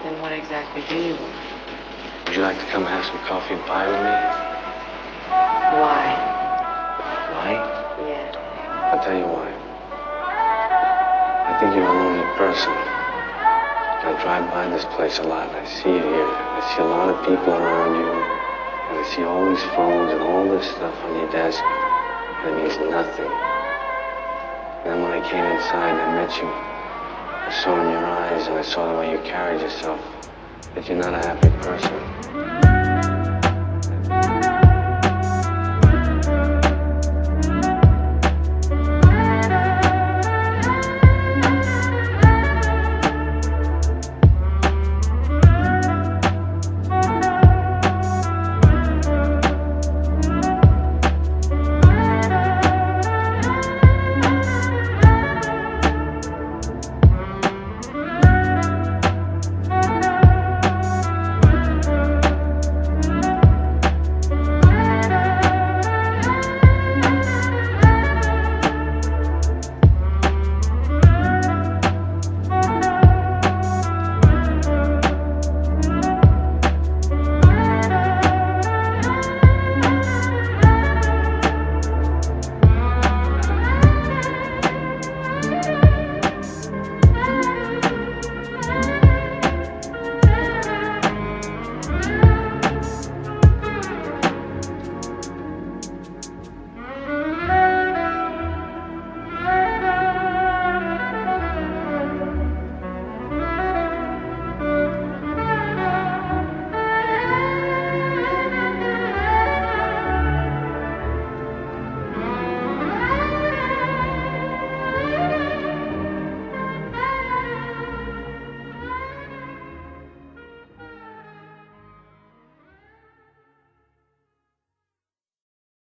Then what exactly do you want? Would you like to come have some coffee and pie with me? Why? Why? Yeah. I'll tell you why. I think you're a lonely person. I drive by this place a lot, and I see you here. I see a lot of people around you, and I see all these phones and all this stuff on your desk, and it means nothing. And then when I came inside and I met you, I saw in your eyes, and I saw the way you carried yourself, that you're not a happy person.